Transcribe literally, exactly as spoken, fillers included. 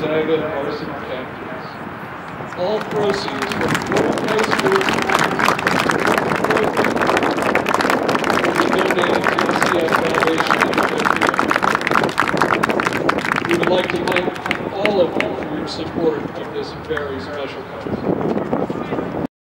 Gonzaga varsity captains. All proceeds from Fort High School will be donated to the C F Foundation in February. We would like to thank all of you for your support of this very special cause.